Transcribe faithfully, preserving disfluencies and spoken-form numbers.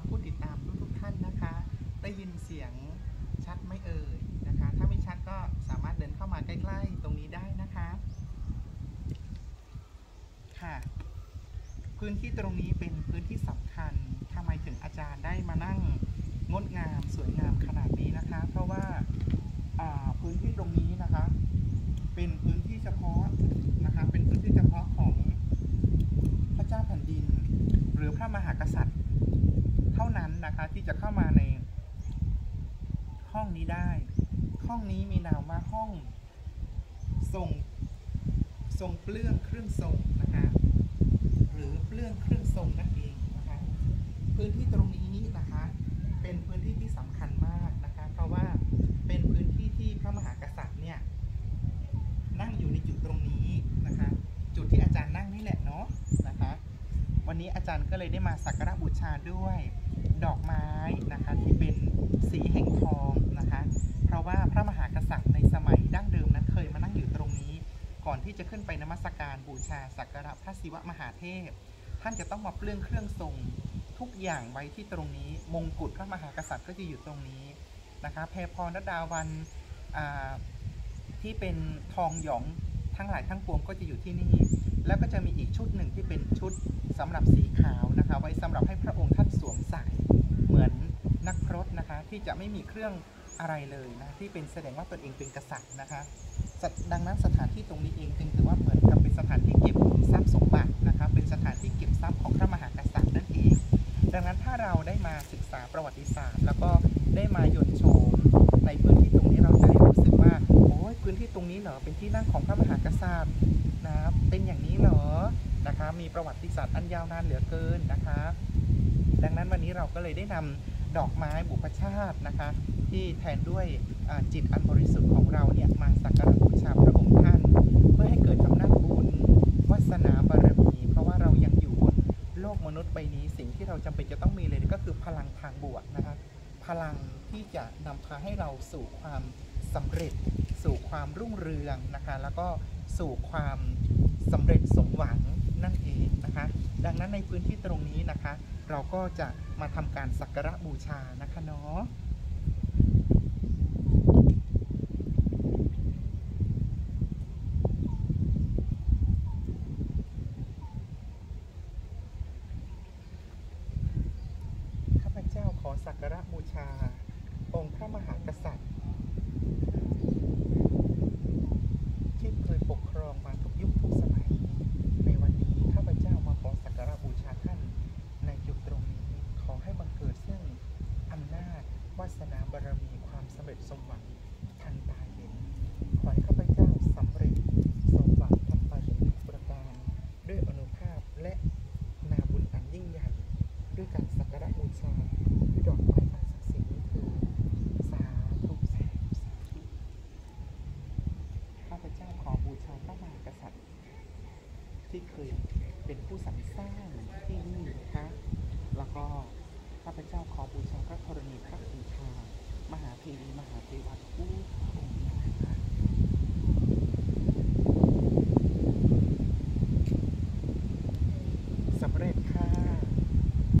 ผู้ติดตามทุกๆท่านนะคะได้ยินเสียงชัดไหมเอ่ยนะคะถ้าไม่ชัดก็สามารถเดินเข้ามาใกล้ๆตรงนี้ได้นะคะค่ะพื้นที่ตรงนี้เป็นพื้นที่สำคัญทำไมถึงอาจารย์ได้มานั่งงดงามสวยงามขนาดนี้นะคะเพราะว่าพื้นที่ตรงนี้นะคะเป็นพื้นที่เฉพาะนะคะเป็นพื้นที่เฉพาะของพระเจ้าแผ่นดินหรือพระมหากษัตริย์เท่านั้นนะคะที่จะเข้ามาในห้องนี้ได้ห้องนี้มีนามว่าห้องทรงทรงเปลื้องเครื่องทรงนะคะหรือเปลื้องเครื่องทรงนั่นเองนะคะพื้นที่ตรงนี้นะคะเป็นพื้นที่ที่สำคัญมากนะคะเพราะว่าเป็นพื้นที่ที่พระมหากษัตริย์เนี่ยนั่งอยู่ในจุดตรงนี้นะคะจุดที่อาจารย์นั่งนี่แหละเนาะนะคะวันนี้อาจารย์ก็เลยได้มาสักการะบูชาด้วยดอกไม้นะคะที่เป็นสีแห่งทองนะคะเพราะว่าพระมหากษัตริย์ในสมัยดั้งเดิมนั้นเคยมานั่งอยู่ตรงนี้ก่อนที่จะขึ้นไปนมัสการบูชาสักการะพระศิวะมหาเทพท่านจะต้องมาเปลื้องเครื่องทรงทุกอย่างไว้ที่ตรงนี้มงกุฎพระมหากษัตริย์ก็จะอยู่ตรงนี้นะคะเพพรดาวันที่เป็นทองหยองทั้งหลายทั้งปวงก็จะอยู่ที่นี่แล้วก็จะมีอีกชุดหนึ่งที่เป็นชุดสำหรับสีขาวนะคะไว้สำหรับให้พระองค์ท่านสวมใส่เหมือนนักพรตนะคะที่จะไม่มีเครื่องอะไรเลยนะที่เป็นแสดงว่าตนเองเป็นกษัตริย์นะคะดังนั้นสถานที่ตรงนี้เองจึงถือว่าเหมือนกับเป็นสถานที่เก็บทรัพย์สมบัตินะคะเป็นสถานที่เก็บทรัพย์ของพระมหากษัตริย์นั่นเองดังนั้นถ้าเราได้มาศึกษาประวัติศาสตร์แล้วก็ได้มายนต์โฉมในพื้นที่ตรงนี้เราจะได้รู้สึกว่าโอ้ยพื้นที่ตรงนี้เหรอเป็นที่นั่งของพระมหากษัตริย์นะเป็นอย่างนี้เหรอนะคะมีประวัติศาสตร์อันยาวนานเหลือเกินนะคะดังนั้นวันนี้เราก็เลยได้นำดอกไม้บุพชาตินะคะที่แทนด้วยจิตอันบริสุทธิ์ของเราเนี่ยมาสักการะบูชาพระองค์ท่านเพื่อให้เกิดอำนาจบุญวาสนาบารมีเพราะว่าเรายังอยู่บนโลกมนุษย์ใบนี้สิ่งที่เราจำเป็นจะต้องมีเลยก็คือพลังทางบวกนะคะพลังที่จะนำพาให้เราสู่ความสำเร็จสู่ความรุ่งเรืองนะคะแล้วก็สู่ความสำเร็จสมหวังนั่นเองนะคะดังนั้นในพื้นที่ตรงนี้นะคะเราก็จะมาทำการสักการะบูชานะคะเนาะข้าพเจ้าขอสักการะบูชาองค์พระมหากษัตริย์ที่เคยปกครองมาทุกยุคทุกสมัยในวันนี้ข้าพเจ้ามาขอสักการะบูชาท่านในจุดตรงนี้ขอให้บังเกิดซึ่งอำนาจวาสนาบารมีความสำเร็จสมหวังทันตาเห็นขอให้ข้าพเจ้าสำเร็จสมหวังทันตาเห็นทุกประการด้วยอนุภาพและนาบุญอันยิ่งใหญ่ด้วยการสักการะบูชาด้วยดอกไม้อันศักดิ์สิทธิ์นี้คือสาธุสาธุสาธุข้าพเจ้าขอบูชาพระมหากษัตริย์ที่เคยเป็นผู้สรรสร้างที่นี่นะคะแล้วก็ข้าพเจ้าขอบู